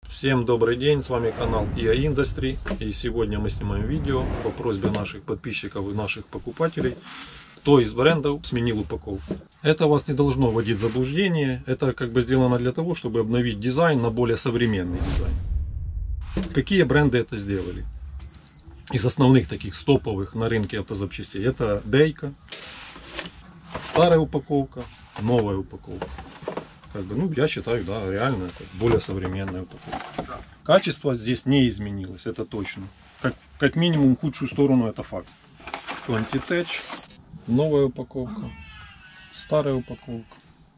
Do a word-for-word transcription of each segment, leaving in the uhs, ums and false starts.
Всем добрый день, с вами канал и а Industry, и сегодня мы снимаем видео по просьбе наших подписчиков и наших покупателей, кто из брендов сменил упаковку. Это вас не должно вводить в заблуждение, это как бы сделано для того, чтобы обновить дизайн на более современный дизайн. Какие бренды это сделали? Из основных таких стоповых на рынке автозапчастей это Дейко, старая упаковка, новая упаковка. Как бы, ну, я считаю, да, реально это более современная упаковка. Качество здесь не изменилось, это точно. Как, как минимум в худшую сторону, это факт. Quantitech, новая упаковка, старая упаковка.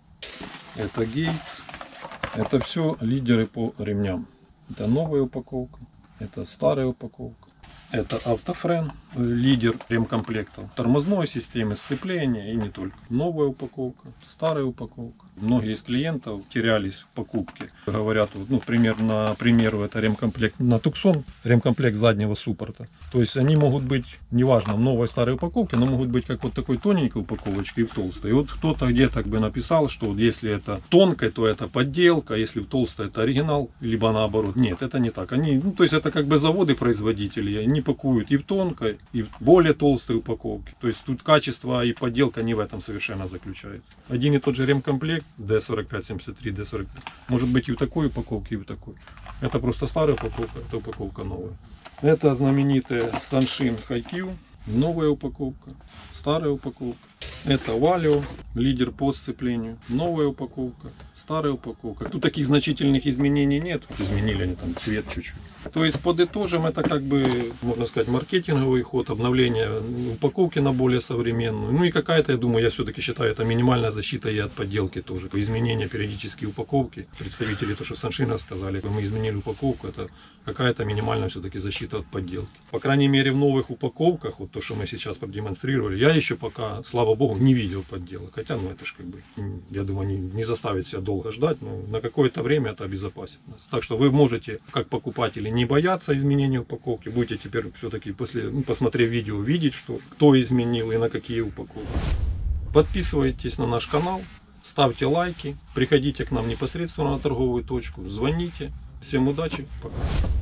Это Gates. Это все лидеры по ремням. Это новая упаковка, это старая упаковка. Это Автофрен, лидер ремкомплектов, тормозной системы, сцепления и не только. Новая упаковка, старая упаковка. Многие из клиентов терялись в покупке. Говорят, ну, пример, на примеру, это ремкомплект на Tucson, ремкомплект заднего суппорта. То есть они могут быть, неважно, в новой старой упаковке, но могут быть как вот такой тоненькой упаковочкой и в толстой. И вот кто-то где-то бы написал, что вот если это тонкая, то это подделка, если в толстой это оригинал, либо наоборот. Нет, это не так. Они, ну, то есть это как бы заводы-производители, они пакуют и в тонкой, и в более толстой упаковке. То есть тут качество и подделка не в этом совершенно заключается. Один и тот же ремкомплект ди сорок пять семьдесят три, ди сорок пять может быть и в такой упаковке, и в такой. Это просто старая упаковка, это упаковка новая. Это знаменитая Sunshine Hi-Q, новая упаковка, старая упаковка. Это Valio, лидер по сцеплению, новая упаковка, старая упаковка. Тут таких значительных изменений нет. Изменили они там цвет чуть-чуть. То есть подытожим, это как бы, можно сказать, маркетинговый ход, обновление упаковки на более современную. Ну и какая-то, я думаю, я все-таки считаю, это минимальная защита и от подделки тоже. Изменения периодически упаковки. Представители, то, что Sunshine сказали, мы изменили упаковку, это какая-то минимальная все-таки защита от подделки. По крайней мере в новых упаковках, вот то, что мы сейчас продемонстрировали, я еще пока, слава богу, не видел подделок. Хотя, ну это ж как бы, я думаю, не, не заставит себя долго ждать, но на какое-то время это обезопасит нас. Так что вы можете, как покупатели, не бояться изменения упаковки. Будете теперь все-таки после, ну, посмотрев видео, видеть, что кто изменил и на какие упаковки. Подписывайтесь на наш канал, ставьте лайки, приходите к нам непосредственно на торговую точку, звоните. Всем удачи, пока.